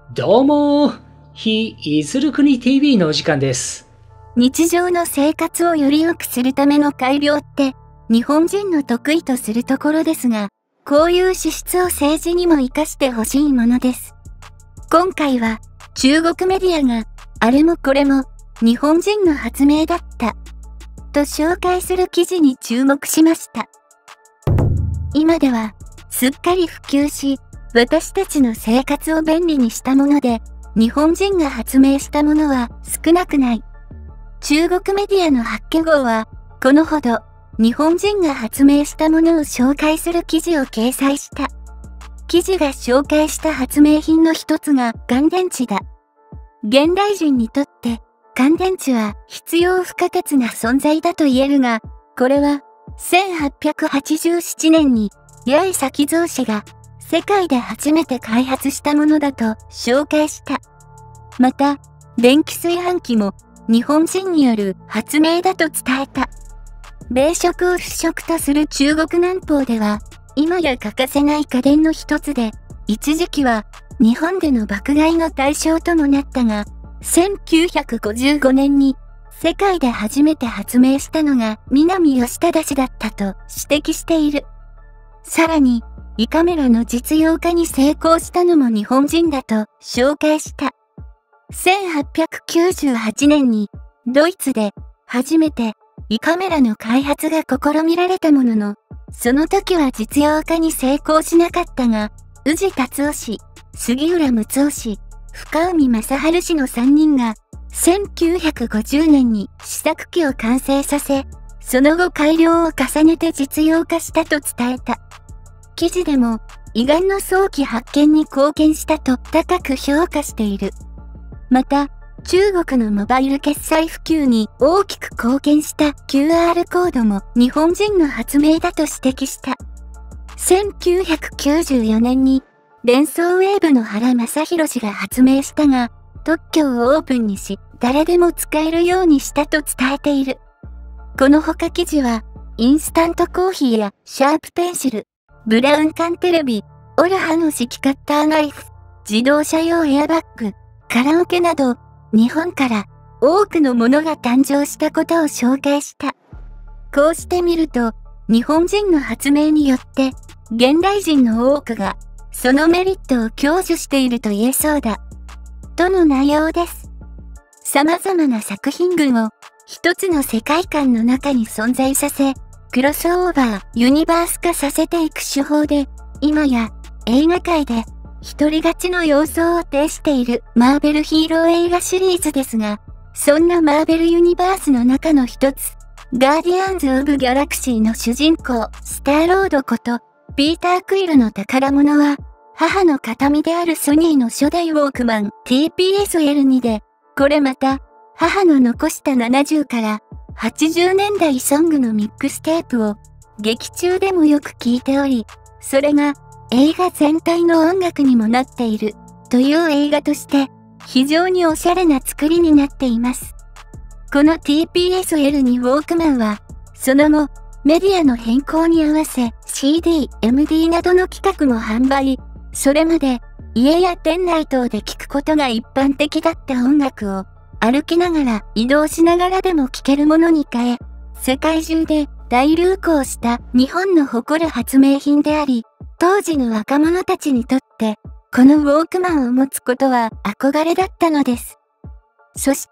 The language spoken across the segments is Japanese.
どうも非いずる国 TV のお時間です。 日常の生活をより良くするための改良って日本人の得意とするところですが、こういう資質を政治にも活かしてほしいものです。今回は中国メディアがあれもこれも日本人の発明だったと紹介する記事に注目しました。今ではすっかり普及し、私たちの生活を便利にしたもので、日本人が発明したものは少なくない。中国メディアの八卦号は、このほど日本人が発明したものを紹介する記事を掲載した。記事が紹介した発明品の一つが乾電池だ。現代人にとって乾電池は必要不可欠な存在だと言えるが、これは1887年に八重崎蔵氏が世界で初めて開発したものだと紹介した。また、電気炊飯器も日本人による発明だと伝えた。米食を主食とする中国南方では、今や欠かせない家電の一つで、一時期は日本での爆買いの対象ともなったが、1955年に世界で初めて発明したのが南吉忠氏だったと指摘している。さらに、胃カメラの実用化に成功したのも日本人だと紹介した。1898年にドイツで初めて胃カメラの開発が試みられたものの、その時は実用化に成功しなかったが、宇治達夫氏、杉浦睦夫氏、深海正治氏の3人が1950年に試作機を完成させ、その後改良を重ねて実用化したと伝えた。記事でも、胃がんの早期発見に貢献したと高く評価している。また、中国のモバイル決済普及に大きく貢献した QR コードも日本人の発明だと指摘した。1994年に、デンソーウェーブの原正宏氏が発明したが、特許をオープンにし、誰でも使えるようにしたと伝えている。この他記事は、インスタントコーヒーやシャープペンシル、ブラウン管テレビ、オルハの指揮カッターナイフ、自動車用エアバッグ、カラオケなど、日本から多くのものが誕生したことを紹介した。こうしてみると、日本人の発明によって、現代人の多くが、そのメリットを享受していると言えそうだ。との内容です。様々な作品群を一つの世界観の中に存在させ、クロスオーバー、ユニバース化させていく手法で、今や映画界で一人勝ちの様相を呈しているマーベルヒーロー映画シリーズですが、そんなマーベルユニバースの中の一つ、ガーディアンズ・オブ・ギャラクシーの主人公、スターロードこと、ピーター・クイルの宝物は、母の形見であるソニーの初代ウォークマン TPS-L2 で、これまた、母の残した70から80年代ソングのミックステープを劇中でもよく聴いており、それが映画全体の音楽にもなっているという映画として非常におしゃれな作りになっています。この TPS-L2 ウォークマンは、その後メディアの変更に合わせ CD、MD などの企画も販売。それまで家や店内等で聴くことが一般的だった音楽を歩きながら移動しながらでも聴けるものに変え、世界中で大流行した日本の誇る発明品であり、当時の若者たちにとってこのウォークマンを持つことは憧れだったのです。そして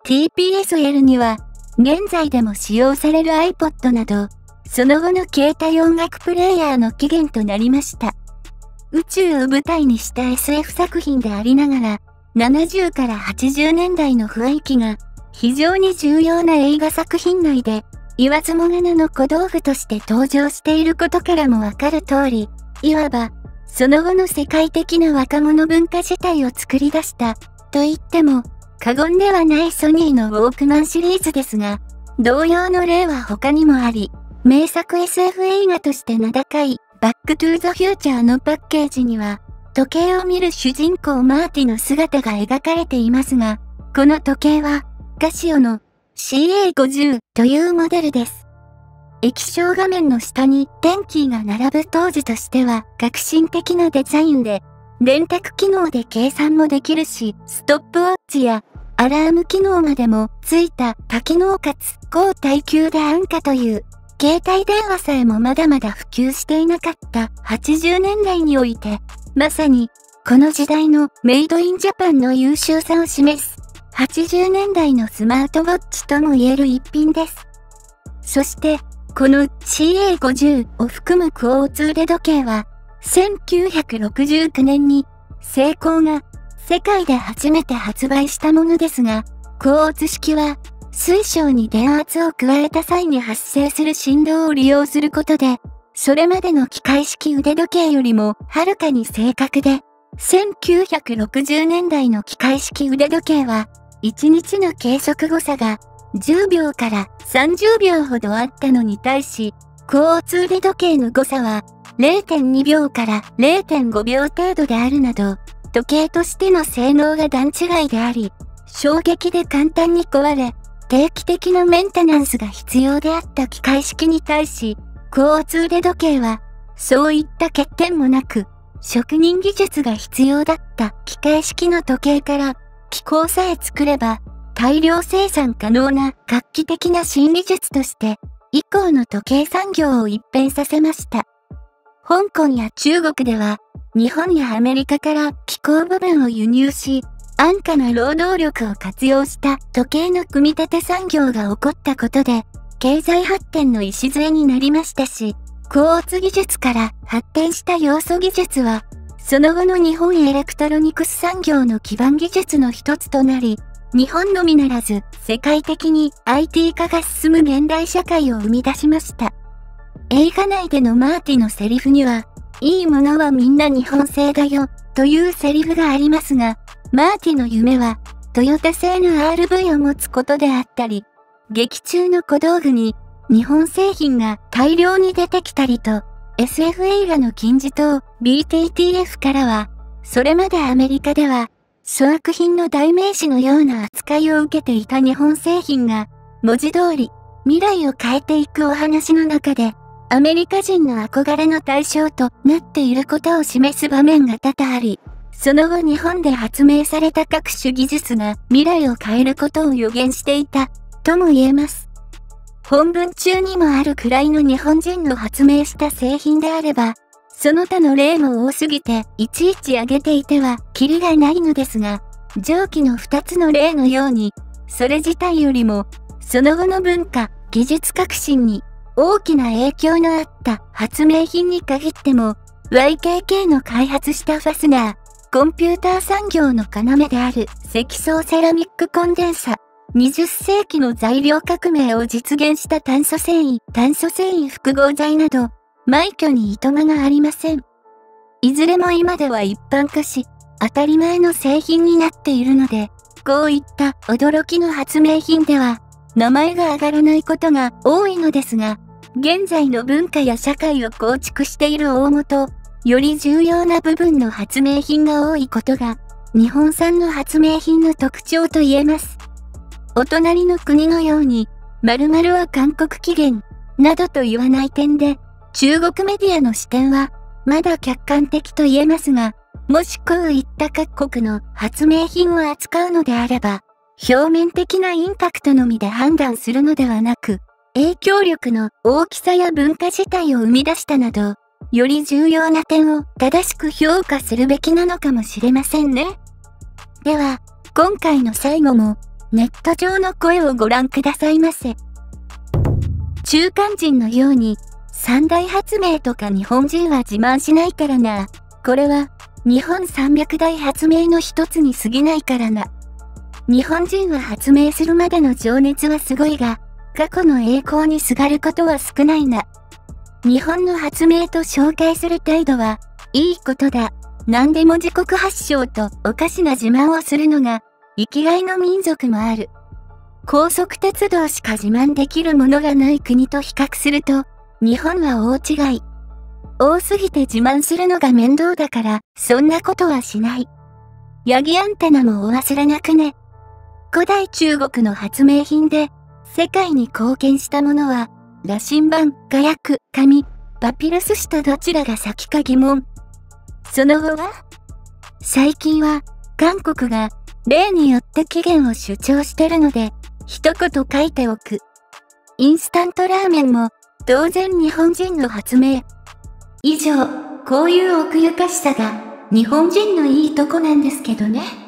TPS-L には現在でも使用される iPod など、その後の携帯音楽プレイヤーの起源となりました。宇宙を舞台にした SF 作品でありながら、70から80年代の雰囲気が非常に重要な映画作品内で、言わずもがなの小道具として登場していることからもわかる通り、いわば、その後の世界的な若者文化自体を作り出したと言っても過言ではないソニーのウォークマンシリーズですが、同様の例は他にもあり、名作 SF 映画として名高いバックトゥーザフューチャーのパッケージには、時計を見る主人公マーティの姿が描かれていますが、この時計はカシオの CA50 というモデルです。液晶画面の下にテンキーが並ぶ当時としては革新的なデザインで、 電卓機能で計算もできるし、ストップウォッチやアラーム機能までもついた多機能かつ高耐久で安価という携帯電話さえもまだまだ普及していなかった80年代において、まさにこの時代のメイドインジャパンの優秀さを示す80年代のスマートウォッチとも言える一品です。そしてこの CA50 を含むクォーツ腕時計は1969年にセイコーが世界で初めて発売したものですが、クォーツ式は水晶に電圧を加えた際に発生する振動を利用することで、それまでの機械式腕時計よりもはるかに正確で、1960年代の機械式腕時計は、1日の計測誤差が10秒から30秒ほどあったのに対し、クォーツ腕時計の誤差は 0.2 秒から 0.5 秒程度であるなど、時計としての性能が段違いであり、衝撃で簡単に壊れ、定期的なメンテナンスが必要であった機械式に対し、クォーツ腕時計は、そういった欠点もなく、職人技術が必要だった機械式の時計から、機構さえ作れば、大量生産可能な画期的な新技術として、以降の時計産業を一変させました。香港や中国では、日本やアメリカから機構部分を輸入し、安価な労働力を活用した時計の組み立て産業が起こったことで、経済発展の礎になりましたし、クォーツ技術から発展した要素技術は、その後の日本エレクトロニクス産業の基盤技術の一つとなり、日本のみならず世界的に IT 化が進む現代社会を生み出しました。映画内でのマーティのセリフには、いいものはみんな日本製だよ、というセリフがありますが、マーティの夢は、トヨタ製の RV を持つことであったり、劇中の小道具に日本製品が大量に出てきたりと、SF 映画の金字塔 BTTF からは、それまでアメリカでは、粗悪品の代名詞のような扱いを受けていた日本製品が、文字通り、未来を変えていくお話の中で、アメリカ人の憧れの対象となっていることを示す場面が多々あり、その後日本で発明された各種技術が未来を変えることを予言していた、とも言えます。本文中にもあるくらいの日本人の発明した製品であれば、その他の例も多すぎていちいち挙げていてはキリがないのですが、上記の2つの例のように、それ自体よりも、その後の文化、技術革新に大きな影響のあった発明品に限っても、YKK の開発したファスナー、コンピューター産業の要である積層セラミックコンデンサ、20世紀の材料革命を実現した炭素繊維複合材など、枚挙にいとまがありません。いずれも今では一般化し、当たり前の製品になっているので、こういった驚きの発明品では、名前が挙がらないことが多いのですが、現在の文化や社会を構築している大元、より重要な部分の発明品が多いことが、日本産の発明品の特徴と言えます。お隣の国のように、〇〇は韓国起源、などと言わない点で、中国メディアの視点は、まだ客観的と言えますが、もしこういった各国の発明品を扱うのであれば、表面的なインパクトのみで判断するのではなく、影響力の大きさや文化自体を生み出したなど、より重要な点を正しく評価するべきなのかもしれませんね。では、今回の最後も、ネット上の声をご覧くださいませ。中間人のように、三大発明とか日本人は自慢しないからな。これは、日本300大発明の一つに過ぎないからな。日本人は発明するまでの情熱はすごいが、過去の栄光にすがることは少ないな。日本の発明と紹介する態度は、いいことだ。何でも自国発祥とおかしな自慢をするのが、生きがいの民族もある。高速鉄道しか自慢できるものがない国と比較すると、日本は大違い。多すぎて自慢するのが面倒だから、そんなことはしない。ヤギアンテナもお忘れなくね。古代中国の発明品で、世界に貢献したものは、羅針盤、火薬、紙、パピルス紙とどちらが先か疑問。その後は最近は韓国が例によって起源を主張してるので、一言書いておく。インスタントラーメンも当然日本人の発明。以上、こういう奥ゆかしさが日本人のいいとこなんですけどね。